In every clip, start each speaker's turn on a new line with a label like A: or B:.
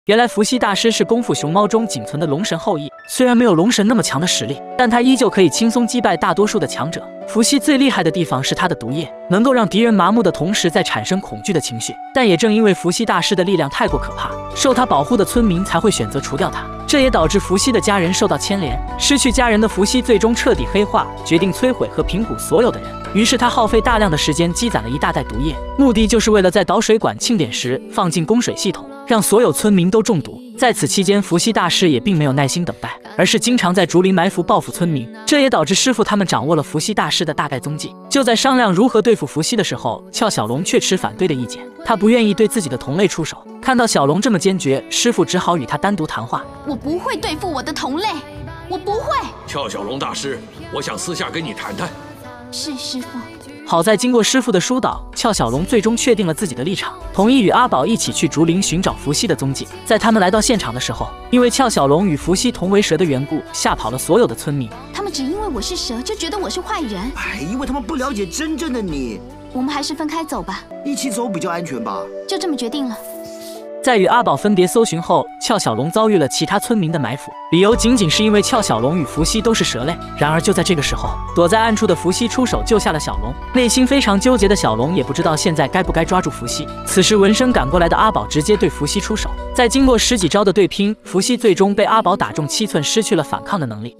A: 原来伏羲大师是功夫熊猫中仅存的龙神后裔，虽然没有龙神那么强的实力，但他依旧可以轻松击败大多数的强者。伏羲最厉害的地方是他的毒液，能够让敌人麻木的同时再产生恐惧的情绪。但也正因为伏羲大师的力量太过可怕，受他保护的村民才会选择除掉他，这也导致伏羲的家人受到牵连。失去家人的伏羲最终彻底黑化，决定摧毁和平谷所有的人。于是他耗费大量的时间积攒了一大袋毒液，目的就是为了在导水管庆典时放进供水系统，让所有村民都中毒。在此期间，伏羲大师也并没有耐心等待，而是经常在竹林埋伏报复村民。这也导致师傅他们掌握了伏羲大师的大概踪迹。就在商量如何对付伏羲的时候，俏小龙却持反对的意见，他不愿意对自己的同类出手。看到小龙这么坚决，师傅只好与他单独谈话。
B: 我不会对付我的同类，我不会。
C: 俏小龙大师，我想私下跟你谈谈。
B: 是师傅。
A: 好在经过师傅的疏导，俏小龙最终确定了自己的立场，同意与阿宝一起去竹林寻找伏羲的踪迹。在他们来到现场的时候，因为俏小龙与伏羲同为蛇的缘故，吓跑了所有的村民。
B: 他们只因为我是蛇就觉得我是坏人，
D: 因为他们不了解真正的你。
B: 我们还是分开走吧，
D: 一起走比较安全吧。
B: 就这么决定了。
A: 在与阿宝分别搜寻后，俏小龙遭遇了其他村民的埋伏，理由仅仅是因为俏小龙与伏羲都是蛇类。然而就在这个时候，躲在暗处的伏羲出手救下了小龙。内心非常纠结的小龙也不知道现在该不该抓住伏羲。此时闻声赶过来的阿宝直接对伏羲出手，在经过十几招的对拼，伏羲最终被阿宝打中7寸，失去了反抗的能力。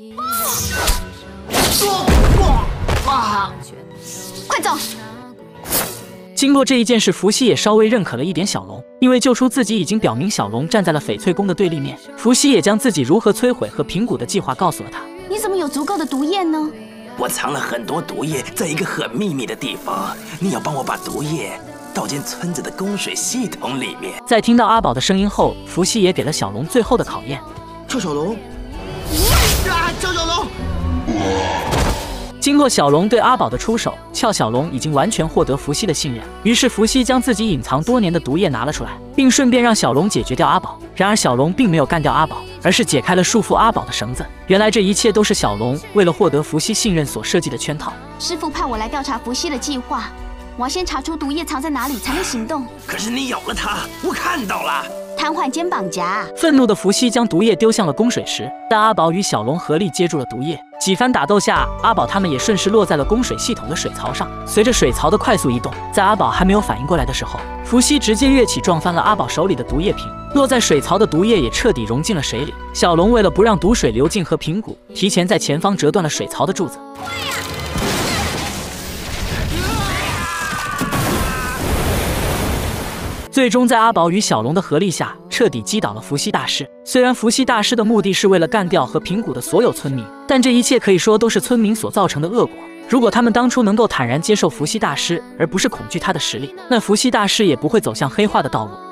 B: 快走！
A: 经过这一件事，伏羲也稍微认可了一点小龙，因为救出自己已经表明小龙站在了翡翠宫的对立面。伏羲也将自己如何摧毁和平谷的计划告诉了他。
B: 你怎么有足够的毒液呢？
E: 我藏了很多毒液，在一个很秘密的地方。你要帮我把毒液倒进村子的供水系统里面。
A: 在听到阿宝的声音后，伏羲也给了小龙最后的考验。
D: 俏小龙，俏小龙。
A: 经过小龙对阿宝的出手，俏小龙已经完全获得伏羲的信任。于是伏羲将自己隐藏多年的毒液拿了出来，并顺便让小龙解决掉阿宝。然而小龙并没有干掉阿宝，而是解开了束缚阿宝的绳子。原来这一切都是小龙为了获得伏羲信任所设计的圈套。
B: 师父派我来调查伏羲的计划，我要先查出毒液藏在哪里才能行动。
E: 可是你咬了它，我看到了。
B: 瘫痪肩膀夹。
A: 愤怒的伏羲将毒液丢向了供水池，但阿宝与小龙合力接住了毒液。几番打斗下，阿宝他们也顺势落在了供水系统的水槽上。随着水槽的快速移动，在阿宝还没有反应过来的时候，伏羲直接跃起撞翻了阿宝手里的毒液瓶，落在水槽的毒液也彻底融进了水里。小龙为了不让毒水流进和平谷，提前在前方折断了水槽的柱子。最终在阿宝与小龙的合力下，彻底击倒了伏羲大师。虽然伏羲大师的目的是为了干掉和平谷的所有村民，但这一切可以说都是村民所造成的恶果。如果他们当初能够坦然接受伏羲大师，而不是恐惧他的实力，那伏羲大师也不会走向黑化的道路。